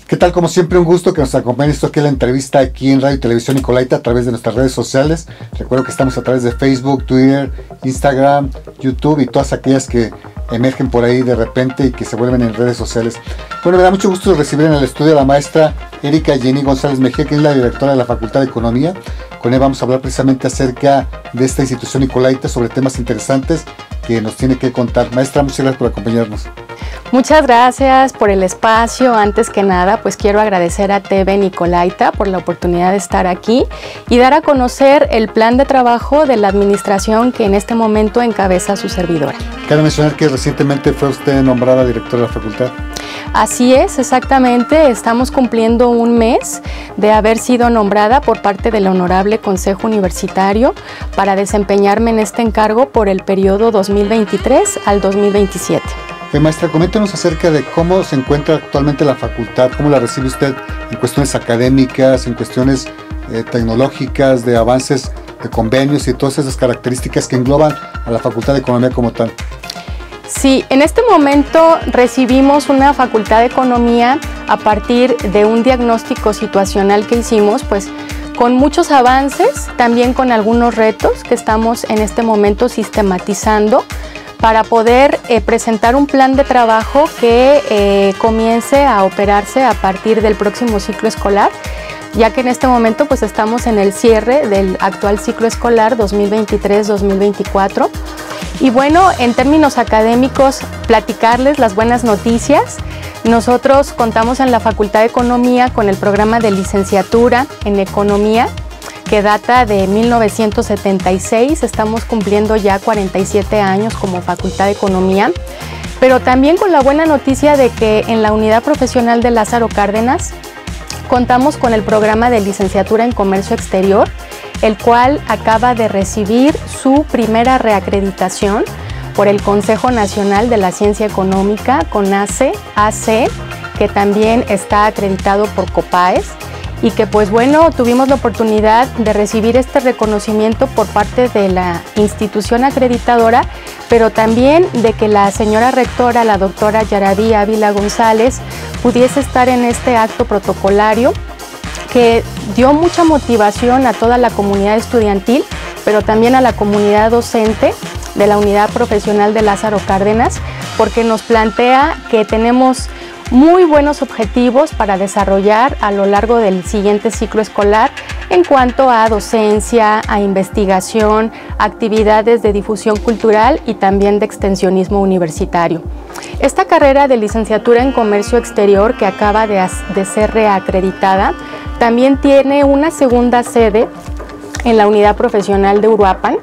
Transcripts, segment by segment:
¿Qué tal? Como siempre, un gusto que nos acompañe esto aquí en la entrevista aquí en Radio y Televisión Nicolaita a través de nuestras redes sociales. Recuerdo que estamos a través de Facebook, Twitter, Instagram, YouTube y todas aquellas que emergen por ahí de repente y que se vuelven en redes sociales. Bueno, me da mucho gusto recibir en el estudio a la maestra Erika Jenny González Mejía, que es la directora de la Facultad de Economía. Con ella vamos a hablar precisamente acerca de esta institución Nicolaita, sobre temas interesantes que nos tiene que contar. Maestra, muchas gracias por acompañarnos. Muchas gracias por el espacio. Antes que nada, pues quiero agradecer a TV Nicolaita por la oportunidad de estar aquí y dar a conocer el plan de trabajo de la administración que en este momento encabeza su servidora. Cabe mencionar que recientemente fue usted nombrada directora de la facultad. Así es, exactamente. Estamos cumpliendo un mes de haber sido nombrada por parte del Honorable Consejo Universitario para desempeñarme en este encargo por el periodo 2023 al 2027. Maestra, coméntenos acerca de cómo se encuentra actualmente la facultad, cómo la recibe usted en cuestiones académicas, en cuestiones tecnológicas, de avances, de convenios y todas esas características que engloban a la Facultad de Economía como tal. Sí, en este momento recibimos una Facultad de Economía a partir de un diagnóstico situacional que hicimos, pues con muchos avances, también con algunos retos que estamos en este momento sistematizando para poder presentar un plan de trabajo que comience a operarse a partir del próximo ciclo escolar, ya que en este momento pues estamos en el cierre del actual ciclo escolar 2023-2024. Y bueno, en términos académicos, platicarles las buenas noticias. Nosotros contamos en la Facultad de Economía con el programa de licenciatura en Economía, que data de 1976, estamos cumpliendo ya 47 años como Facultad de Economía, pero también con la buena noticia de que en la Unidad Profesional de Lázaro Cárdenas contamos con el programa de licenciatura en Comercio Exterior, el cual acaba de recibir su primera reacreditación por el Consejo Nacional de la Ciencia Económica, CONACE, AC, que también está acreditado por COPAES, y que pues bueno, tuvimos la oportunidad de recibir este reconocimiento por parte de la institución acreditadora, pero también de que la señora rectora, la doctora Yaraví Ávila González, pudiese estar en este acto protocolario que dio mucha motivación a toda la comunidad estudiantil, pero también a la comunidad docente de la Unidad Profesional de Lázaro Cárdenas, porque nos plantea que tenemos muy buenos objetivos para desarrollar a lo largo del siguiente ciclo escolar en cuanto a docencia, a investigación, actividades de difusión cultural y también de extensionismo universitario. Esta carrera de licenciatura en Comercio Exterior, que acaba de ser reacreditada, también tiene una segunda sede en la Unidad Profesional de Uruapan.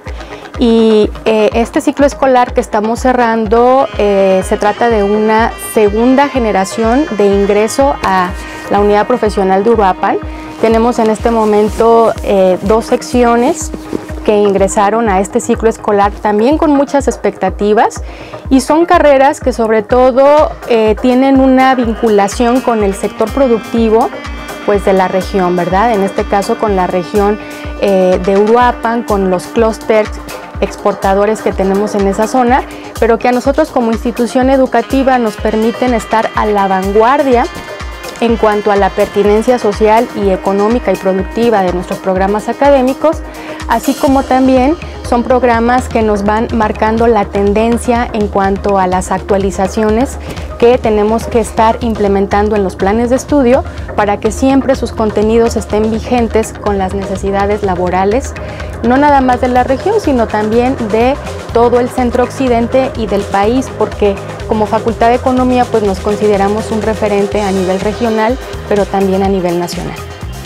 Y este ciclo escolar que estamos cerrando se trata de una segunda generación de ingreso a la Unidad Profesional de Uruapan. Tenemos en este momento 2 secciones que ingresaron a este ciclo escolar también con muchas expectativas, y son carreras que sobre todo tienen una vinculación con el sector productivo pues de la región, ¿verdad? En este caso con la región de Uruapan, con los clústeres exportadores que tenemos en esa zona, pero que a nosotros como institución educativa nos permiten estar a la vanguardia en cuanto a la pertinencia social y económica y productiva de nuestros programas académicos, así como también son programas que nos van marcando la tendencia en cuanto a las actualizaciones que tenemos que estar implementando en los planes de estudio para que siempre sus contenidos estén vigentes con las necesidades laborales, no nada más de la región, sino también de todo el centro occidente y del país, porque como Facultad de Economía pues nos consideramos un referente a nivel regional, pero también a nivel nacional.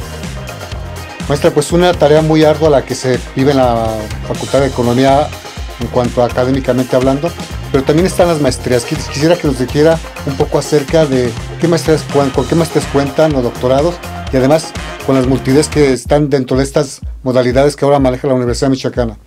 Maestra, pues una tarea muy ardua la que se vive en la Facultad de Economía en cuanto a académicamente hablando, pero también están las maestrías. Quisiera que nos dijera un poco acerca de con qué maestrías cuentan o doctorados, y además con las multitudes que están dentro de estas modalidades que ahora maneja la Universidad Michoacana.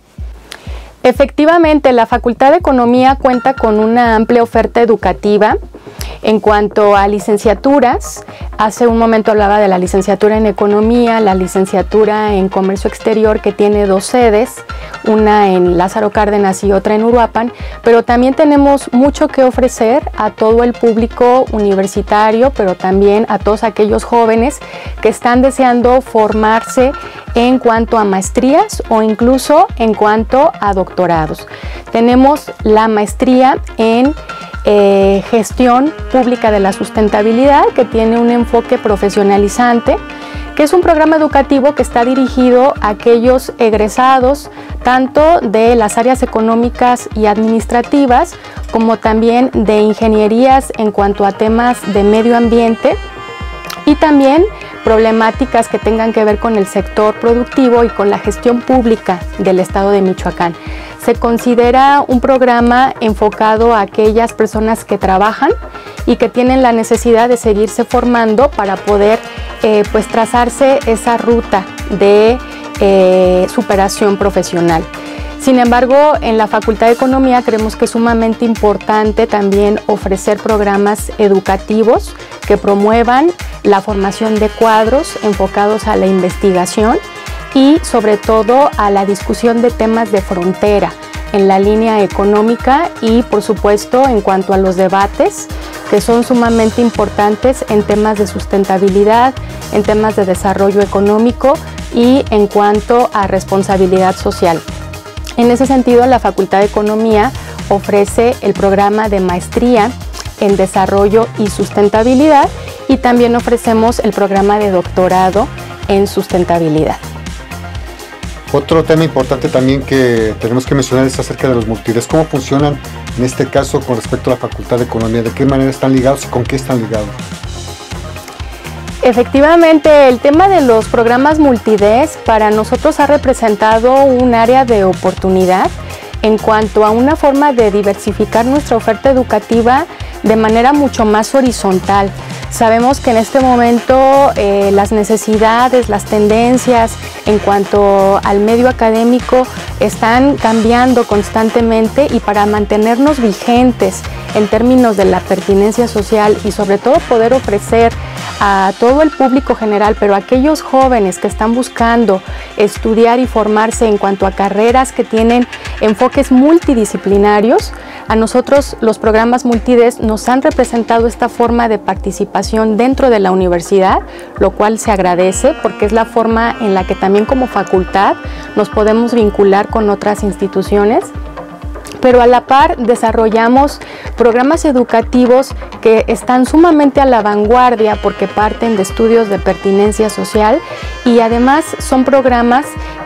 Efectivamente, la Facultad de Economía cuenta con una amplia oferta educativa En cuanto a licenciaturas, hace un momento hablaba de la licenciatura en Economía, la licenciatura en Comercio Exterior, que tiene 2 sedes, una en Lázaro Cárdenas y otra en Uruapan, pero también tenemos mucho que ofrecer a todo el público universitario, pero también a todos aquellos jóvenes que están deseando formarse en cuanto a maestrías o incluso en cuanto a doctorados. Tenemos la maestría en Gestión Pública de la Sustentabilidad, que tiene un enfoque profesionalizante, que es un programa educativo que está dirigido a aquellos egresados tanto de las áreas económicas y administrativas como también de ingenierías en cuanto a temas de medio ambiente y también problemáticas que tengan que ver con el sector productivo y con la gestión pública del estado de Michoacán. Se considera un programa enfocado a aquellas personas que trabajan y que tienen la necesidad de seguirse formando para poder pues trazarse esa ruta de superación profesional. Sin embargo, en la Facultad de Economía creemos que es sumamente importante también ofrecer programas educativos que promuevan la formación de cuadros enfocados a la investigación y sobre todo a la discusión de temas de frontera en la línea económica y por supuesto en cuanto a los debates que son sumamente importantes en temas de sustentabilidad, en temas de desarrollo económico y en cuanto a responsabilidad social. En ese sentido, la Facultad de Economía ofrece el programa de maestría en desarrollo y sustentabilidad y también ofrecemos el programa de doctorado en sustentabilidad. Otro tema importante también que tenemos que mencionar es acerca de los multides. ¿Cómo funcionan en este caso con respecto a la Facultad de Economía? ¿De qué manera están ligados y con qué están ligados? Efectivamente, el tema de los programas multides para nosotros ha representado un área de oportunidad en cuanto a una forma de diversificar nuestra oferta educativa de manera mucho más horizontal. Sabemos que en este momento las necesidades, las tendencias en cuanto al medio académico están cambiando constantemente y para mantenernos vigentes en términos de la pertinencia social y sobre todo poder ofrecer a todo el público general, pero a aquellos jóvenes que están buscando estudiar y formarse en cuanto a carreras que tienen enfoques multidisciplinarios, a nosotros los programas multides nos han representado esta forma de participación dentro de la universidad, lo cual se agradece porque es la forma en la que también como facultad nos podemos vincular con otras instituciones. Pero a la par desarrollamos programas educativos que están sumamente a la vanguardia porque parten de estudios de pertinencia social y además son programas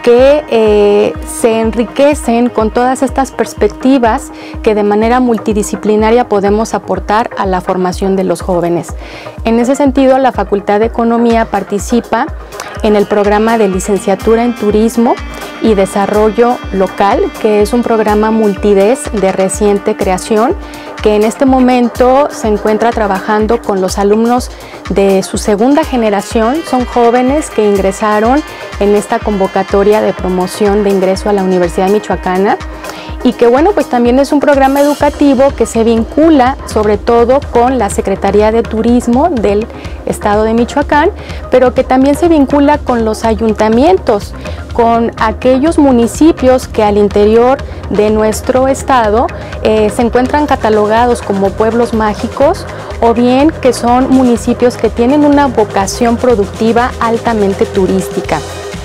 que se enriquecen con todas estas perspectivas que de manera multidisciplinaria podemos aportar a la formación de los jóvenes. En ese sentido, la Facultad de Economía participa en el programa de licenciatura en Turismo y Desarrollo Local, que es un programa multides de reciente creación, que en este momento se encuentra trabajando con los alumnos de su segunda generación. Son jóvenes que ingresaron en esta convocatoria de promoción de ingreso a la Universidad Michoacana y que bueno, pues también es un programa educativo que se vincula sobre todo con la Secretaría de Turismo del Estado de Michoacán, pero que también se vincula con los ayuntamientos, con aquellos municipios que al interior de nuestro estado se encuentran catalogados como pueblos mágicos o bien que son municipios que tienen una vocación productiva altamente turística.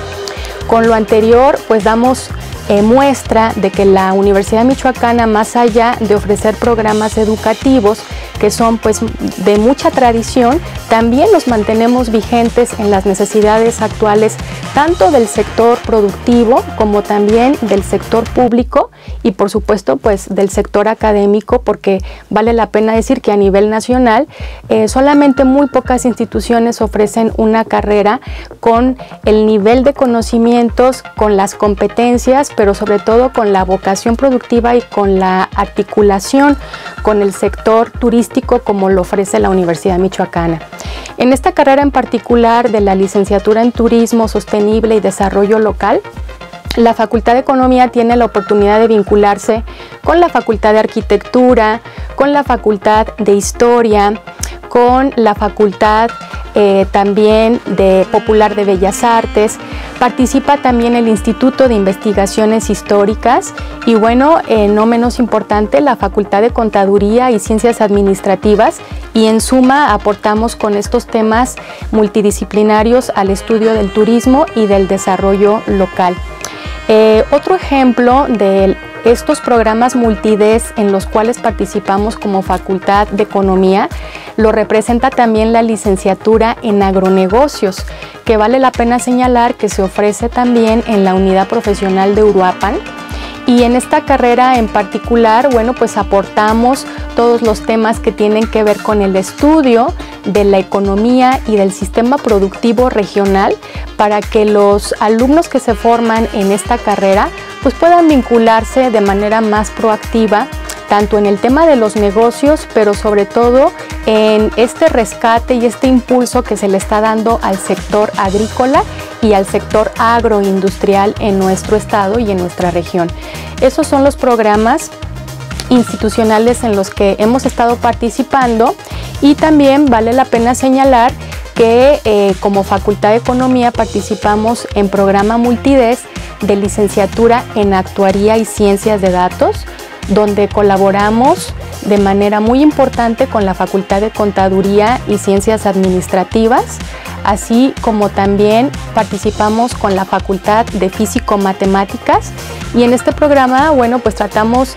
Con lo anterior, pues damos muestra de que la Universidad Michoacana, más allá de ofrecer programas educativos que son pues de mucha tradición, también los mantenemos vigentes en las necesidades actuales tanto del sector productivo como también del sector público y por supuesto pues del sector académico, porque vale la pena decir que a nivel nacional solamente muy pocas instituciones ofrecen una carrera con el nivel de conocimientos, con las competencias, pero sobre todo con la vocación productiva y con la articulación con el sector turístico como lo ofrece la Universidad Michoacana. En esta carrera en particular de la licenciatura en Turismo Sostenible y Desarrollo Local, la Facultad de Economía tiene la oportunidad de vincularse con la Facultad de Arquitectura, con la Facultad de Historia, con la Facultad también de Popular de Bellas Artes. Participa también el Instituto de Investigaciones Históricas y bueno, no menos importante, la Facultad de Contaduría y Ciencias Administrativas, y en suma aportamos con estos temas multidisciplinarios al estudio del turismo y del desarrollo local. Otro ejemplo de estos programas multides en los cuales participamos como Facultad de Economía lo representa también la licenciatura en agronegocios, que vale la pena señalar que se ofrece también en la unidad profesional de Uruapan. Y en esta carrera en particular, bueno, pues aportamos todos los temas que tienen que ver con el estudio de la economía y del sistema productivo regional para que los alumnos que se forman en esta carrera pues puedan vincularse de manera más proactiva tanto en el tema de los negocios, pero sobre todo en este rescate y este impulso que se le está dando al sector agrícola y al sector agroindustrial en nuestro estado y en nuestra región. Esos son los programas institucionales en los que hemos estado participando, y también vale la pena señalar que como Facultad de Economía participamos en programa multides de licenciatura en Actuaría y Ciencias de Datos, donde colaboramos de manera muy importante con la Facultad de Contaduría y Ciencias Administrativas, así como también participamos con la Facultad de Físico-Matemáticas, y en este programa, bueno, pues tratamos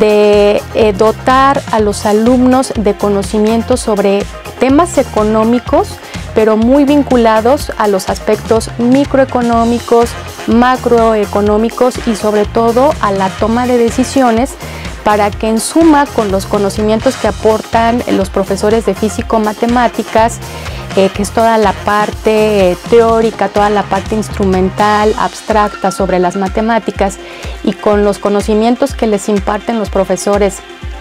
de dotar a los alumnos de conocimientos sobre temas económicos, pero muy vinculados a los aspectos microeconómicos, macroeconómicos y sobre todo a la toma de decisiones, para que en suma con los conocimientos que aportan los profesores de físico-matemáticas, que es toda la parte teórica, toda la parte instrumental, abstracta sobre las matemáticas, y con los conocimientos que les imparten los profesores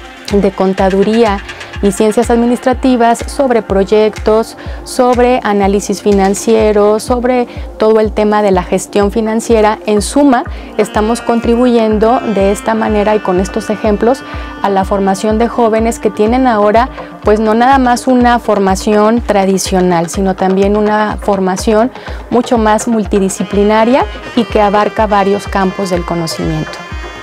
de contaduría y ciencias administrativas sobre proyectos, sobre análisis financiero, sobre todo el tema de la gestión financiera. En suma, estamos contribuyendo de esta manera y con estos ejemplos a la formación de jóvenes que tienen ahora pues no nada más una formación tradicional, sino también una formación mucho más multidisciplinaria y que abarca varios campos del conocimiento.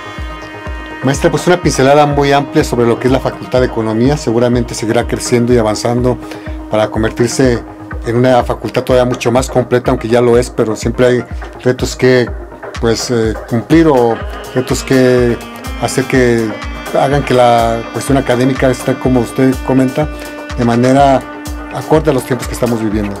Maestra, pues una pincelada muy amplia sobre lo que es la Facultad de Economía. Seguramente seguirá creciendo y avanzando para convertirse en una facultad todavía mucho más completa, aunque ya lo es, pero siempre hay retos que cumplir, o retos que hacer que hagan que la cuestión académica esté, como usted comenta, de manera acorde a los tiempos que estamos viviendo.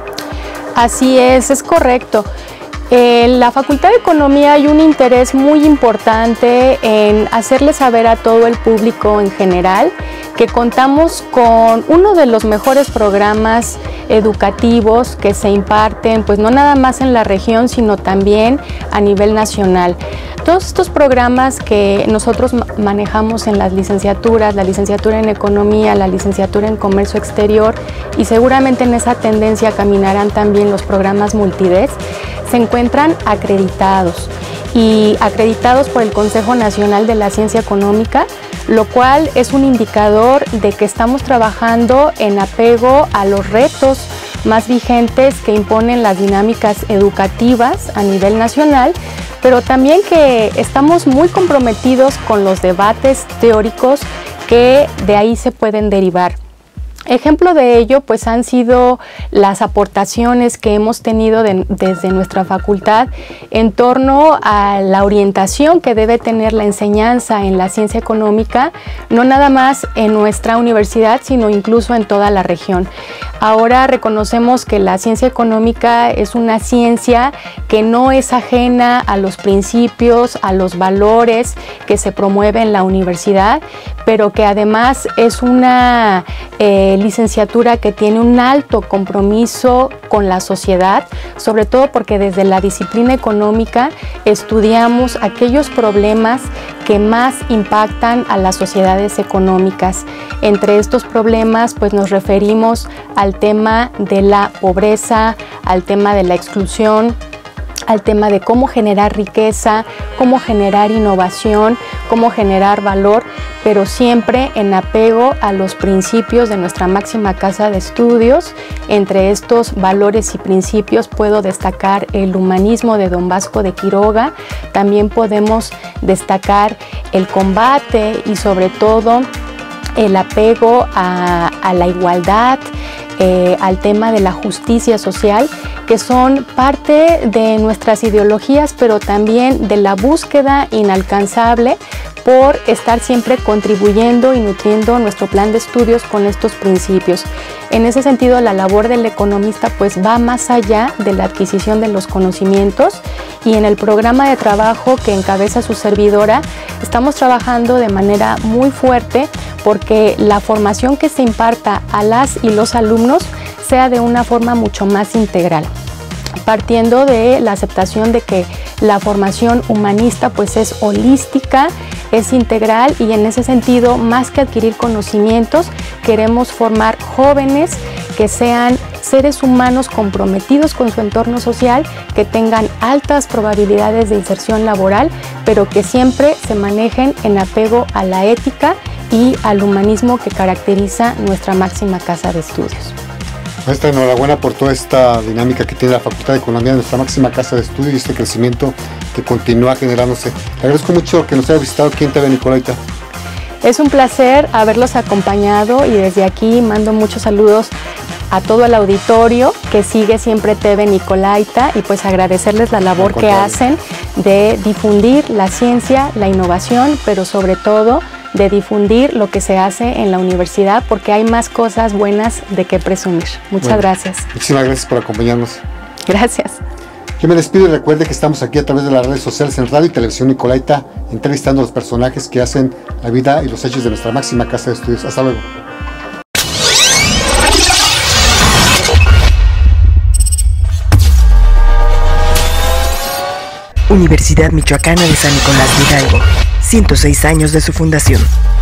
Así es correcto. En la Facultad de Economía hay un interés muy importante en hacerle saber a todo el público en general que contamos con uno de los mejores programas educativos que se imparten, pues no nada más en la región, sino también a nivel nacional. Todos estos programas que nosotros manejamos en las licenciaturas, la licenciatura en Economía, la licenciatura en Comercio Exterior, y seguramente en esa tendencia caminarán también los programas multides, se encuentran acreditados por el Consejo Nacional de la Ciencia Económica, lo cual es un indicador de que estamos trabajando en apego a los retos más vigentes que imponen las dinámicas educativas a nivel nacional, pero también que estamos muy comprometidos con los debates teóricos que de ahí se pueden derivar. Ejemplo de ello pues han sido las aportaciones que hemos tenido desde nuestra facultad en torno a la orientación que debe tener la enseñanza en la ciencia económica, no nada más en nuestra universidad, sino incluso en toda la región. Ahora reconocemos que la ciencia económica es una ciencia que no es ajena a los principios, a los valores que se promueven en la universidad, pero que además es una licenciatura que tiene un alto compromiso con la sociedad, sobre todo porque desde la disciplina económica estudiamos aquellos problemas que más impactan a las sociedades económicas. Entre estos problemas pues nos referimos al tema de la pobreza, al tema de la exclusión, al tema de cómo generar riqueza, cómo generar innovación, cómo generar valor, pero siempre en apego a los principios de nuestra máxima casa de estudios. Entre estos valores y principios puedo destacar el humanismo de Don Vasco de Quiroga, también podemos destacar el combate y sobre todo el apego a la igualdad, al tema de la justicia social, que son parte de nuestras ideologías, pero también de la búsqueda inalcanzable por estar siempre contribuyendo y nutriendo nuestro plan de estudios con estos principios. En ese sentido, la labor del economista pues va más allá de la adquisición de los conocimientos, y en el programa de trabajo que encabeza su servidora estamos trabajando de manera muy fuerte porque la formación que se imparta a las y los alumnos sea de una forma mucho más integral, partiendo de la aceptación de que la formación humanista pues es holística, es integral, y en ese sentido, más que adquirir conocimientos, queremos formar jóvenes que sean seres humanos comprometidos con su entorno social, que tengan altas probabilidades de inserción laboral, pero que siempre se manejen en apego a la ética y al humanismo que caracteriza nuestra máxima casa de estudios. Maestra, enhorabuena por toda esta dinámica que tiene la Facultad de Economía, nuestra máxima casa de estudio, y este crecimiento que continúa generándose. Le agradezco mucho que nos haya visitado aquí en TV Nicolaita. Es un placer haberlos acompañado, y desde aquí mando muchos saludos a todo el auditorio que sigue siempre TV Nicolaita, y pues agradecerles la labor que hacen de difundir la ciencia, la innovación, pero sobre todo de difundir lo que se hace en la universidad, porque hay más cosas buenas de qué presumir. Muchas gracias. Muchísimas gracias por acompañarnos. Gracias. Yo me despido y recuerde que estamos aquí a través de las redes sociales en Radio y Televisión Nicolaita, entrevistando a los personajes que hacen la vida y los hechos de nuestra máxima casa de estudios. Hasta luego. Universidad Michoacana de San Nicolás de Hidalgo, 106 años de su fundación.